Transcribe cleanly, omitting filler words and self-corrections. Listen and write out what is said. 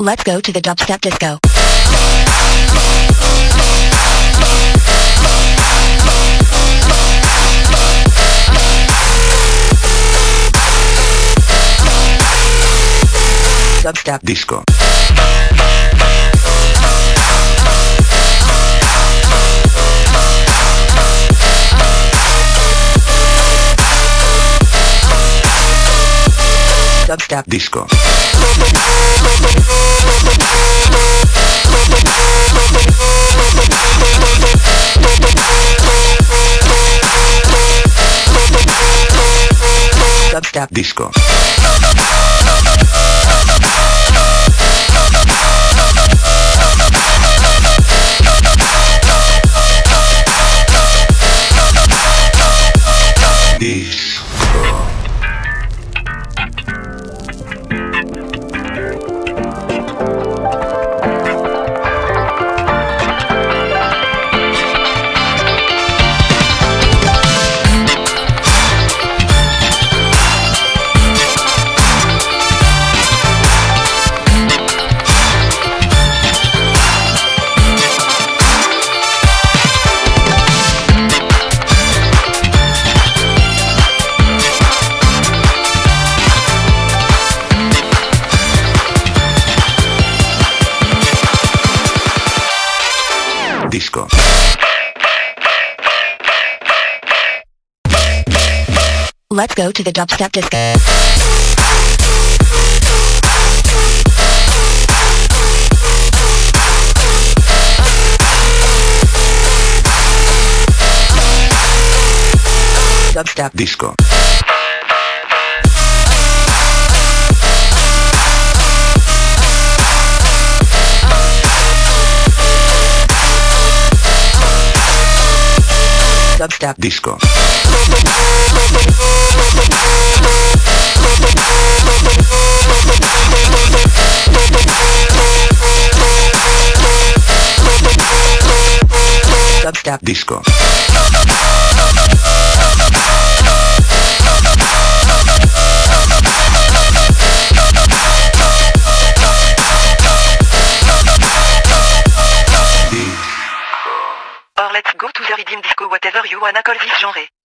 Let's go to the dubstep disco. Dubstep Disco. Dubstep Disco. Dubstep Disco. Disco. Let's go to the dubstep disco. Dubstep Disco. Dubstep Disco. Dubstep Disco. Or let's go to the rhythm disco, whatever you wanna call this genre.